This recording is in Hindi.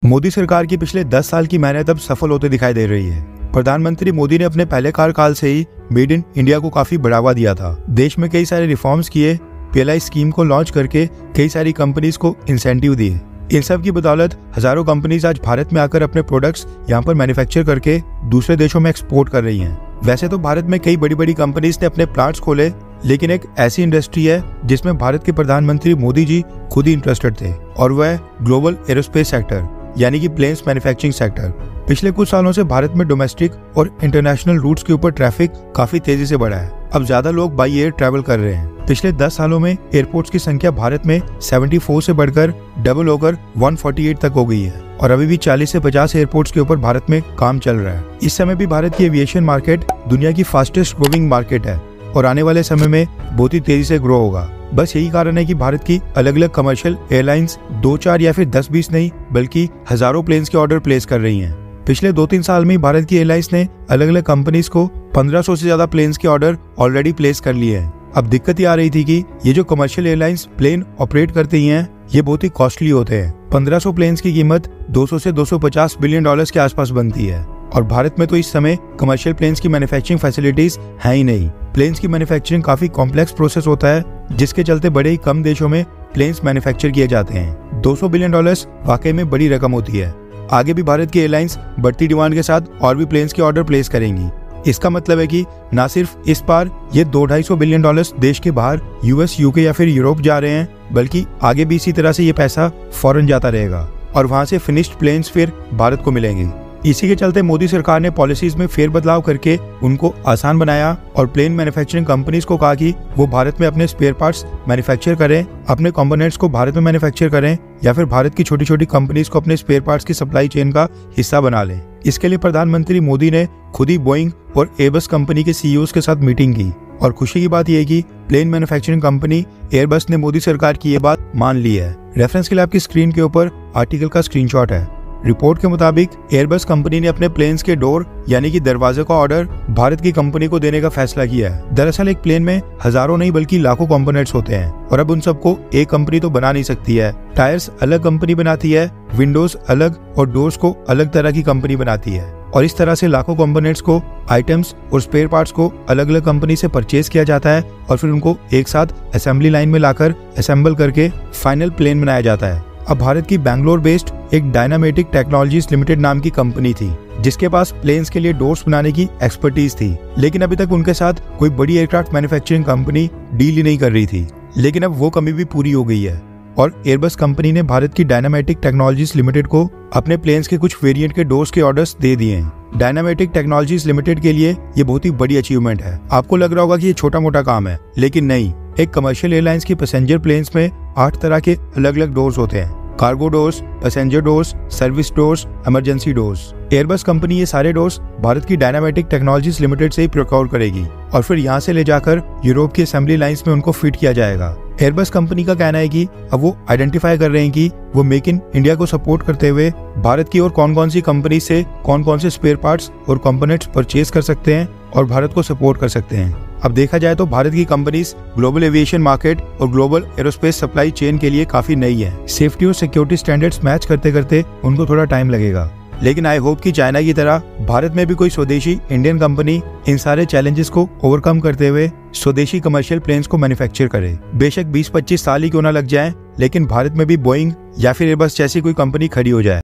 मोदी सरकार की पिछले 10 साल की मेहनत अब सफल होते दिखाई दे रही है। प्रधानमंत्री मोदी ने अपने पहले कार्यकाल से ही मेड इन इंडिया को काफी बढ़ावा दिया था। देश में कई सारे रिफॉर्म्स किए, पीएलआई स्कीम को लॉन्च करके कई सारी कंपनीज को इंसेंटिव दिए। इन सब की बदौलत हजारों कंपनीज आज भारत में आकर अपने प्रोडक्ट्स यहाँ पर मैन्युफैक्चर करके दूसरे देशों में एक्सपोर्ट कर रही हैं। वैसे तो भारत में कई बड़ी बड़ी कंपनीज ने अपने प्लांट्स खोले, लेकिन एक ऐसी इंडस्ट्री है जिसमें भारत के प्रधानमंत्री मोदी जी खुद ही इंटरेस्टेड थे, और वह है ग्लोबल एरोस्पेस सेक्टर, यानी कि प्लेन्स मैन्युफैक्चरिंग सेक्टर। पिछले कुछ सालों से भारत में डोमेस्टिक और इंटरनेशनल रूट्स के ऊपर ट्रैफिक काफी तेजी से बढ़ा है। अब ज्यादा लोग बाई एयर ट्रैवल कर रहे हैं। पिछले 10 सालों में एयरपोर्ट्स की संख्या भारत में 74 से बढ़कर डबल होकर 148 तक हो गई है, और अभी भी 40 से 50 एयरपोर्ट्स के ऊपर भारत में काम चल रहा है। इस समय भी भारत की एविएशन मार्केट दुनिया की फास्टेस्ट ग्रोइंग मार्केट है और आने वाले समय में बहुत ही तेजी से ग्रो होगा। बस यही कारण है कि भारत की अलग अलग कमर्शियल एयरलाइंस 2-4 या फिर 10-20 नहीं बल्कि हजारों प्लेन्स के ऑर्डर प्लेस कर रही हैं। पिछले 2-3 साल में भारत की एयरलाइंस ने अलग अलग कंपनीज को 1500 से ज्यादा प्लेन्स के ऑर्डर ऑलरेडी प्लेस कर लिए हैं। अब दिक्कत ये आ रही थी कि ये जो कमर्शियल एयरलाइंस प्लेन ऑपरेट करती हैं, ये बहुत ही कॉस्टली होते हैं। 1500 प्लेन्स की कीमत 200 से 250 बिलियन डॉलर्स के आसपास बनती है, और भारत में तो इस समय कमर्शियल प्लेन्स की मैन्युफैक्चरिंग फैसिलिटीज है ही नहीं। प्लेन्स की मैन्युफैक्चरिंग काफी कॉम्प्लेक्स प्रोसेस होता है, जिसके चलते बड़े ही कम देशों में प्लेन्स मैन्युफैक्चर किए जाते हैं। 200 बिलियन डॉलर्स वाकई में बड़ी रकम होती है। आगे भी भारत की एयरलाइंस बढ़ती डिमांड के साथ और भी प्लेन्स के ऑर्डर प्लेस करेंगी। इसका मतलब है कि न सिर्फ इस बार ये 200-250 बिलियन डॉलर्स देश के बाहर यूएस, यूके या फिर यूरोप जा रहे हैं, बल्कि आगे भी इसी तरह से ये पैसा फॉरेन जाता रहेगा और वहां से फिनिश्ड प्लेन्स फिर भारत को मिलेंगे। इसी के चलते मोदी सरकार ने पॉलिसीज में फेरबदलाव करके उनको आसान बनाया और प्लेन मैन्युफैक्चरिंग कंपनीज को कहा कि वो भारत में अपने स्पेयर पार्ट्स मैन्युफैक्चर करें, अपने कंपोनेंट्स को भारत में मैन्युफैक्चर करें, या फिर भारत की छोटी छोटी कंपनीज को अपने स्पेयर पार्ट्स की सप्लाई चेन का हिस्सा बना लें। इसके लिए प्रधानमंत्री मोदी ने खुद ही बोइंग और एयरबस कंपनी के सीईओज के साथ मीटिंग की, और खुशी की बात यह है कि प्लेन मैन्युफैक्चरिंग कंपनी एयरबस ने मोदी सरकार की ये बात मान ली है। रेफरेंस के लिए आपकी स्क्रीन के ऊपर आर्टिकल का स्क्रीनशॉट है। रिपोर्ट के मुताबिक एयरबस कंपनी ने अपने प्लेन्स के डोर यानी कि दरवाजे का ऑर्डर भारत की कंपनी को देने का फैसला किया है। दरअसल एक प्लेन में हजारों नहीं बल्कि लाखों कंपोनेंट्स होते हैं, और अब उन सबको एक कंपनी तो बना नहीं सकती है। टायर्स अलग कंपनी बनाती है, विंडोज अलग और डोर्स को अलग तरह की कंपनी बनाती है, और इस तरह से लाखों कंपोनेंट्स को, आइटम्स और स्पेयर पार्ट्स को अलग अलग कंपनी से परचेज किया जाता है, और फिर उनको एक साथ असेंबली लाइन में लाकर असेंबल करके फाइनल प्लेन बनाया जाता है। अब भारत की बैंगलोर बेस्ड एक डायनामेटिक टेक्नोलॉजीज लिमिटेड नाम की कंपनी थी, जिसके पास प्लेन्स के लिए डोर्स बनाने की एक्सपर्टीज थी, लेकिन अभी तक उनके साथ कोई बड़ी एयरक्राफ्ट मैन्युफैक्चरिंग कंपनी डील ही नहीं कर रही थी। लेकिन अब वो कमी भी पूरी हो गई है, और एयरबस कंपनी ने भारत की डायनामेटिक टेक्नोलॉजीज लिमिटेड को अपने प्लेन्स के कुछ वेरिएंट के डोर्स के ऑर्डर्स दे दिए हैं। डायनामेटिक टेक्नोलॉजीज लिमिटेड के लिए ये बहुत ही बड़ी अचीवमेंट है। आपको लग रहा होगा कि ये छोटा मोटा काम है, लेकिन नहीं। एक कमर्शियल एयरलाइंस की पैसेंजर प्लेन्स में 8 तरह के अलग अलग डोर्स होते हैं: cargo doors, passenger doors, service doors, emergency doors. Airbus company ये सारे डोर्स भारत की डायनामेटिक टेक्नोलॉजीज लिमिटेड से ही प्रोक्योर करेगी, और फिर यहाँ से ले जाकर यूरोप की असेंबली लाइंस में उनको फिट किया जाएगा। एयरबस कंपनी का कहना है कि अब वो आइडेंटिफाई कर रहे हैं कि वो मेक इन इंडिया को सपोर्ट करते हुए भारत की और कौन कौन सी कंपनी से कौन कौन से स्पेयर पार्ट्स और कंपोनेंट्स परचेज कर सकते हैं और भारत को सपोर्ट कर सकते हैं। अब देखा जाए तो भारत की कंपनीज ग्लोबल एविएशन मार्केट और ग्लोबल एरोस्पेस सप्लाई चेन के लिए काफी नई है। सेफ्टी और सिक्योरिटी स्टैंडर्ड्स मैच करते करते उनको थोड़ा टाइम लगेगा, लेकिन आई होप कि चाइना की तरह भारत में भी कोई स्वदेशी इंडियन कंपनी इन सारे चैलेंजेस को ओवरकम करते हुए स्वदेशी कमर्शियल प्लेन्स को मैन्युफैक्चर करे। बेशक 20-25 साल ही क्यों ना लग जाए, लेकिन भारत में भी बोइंग या फिर एयरबस जैसी कोई कंपनी खड़ी हो जाए।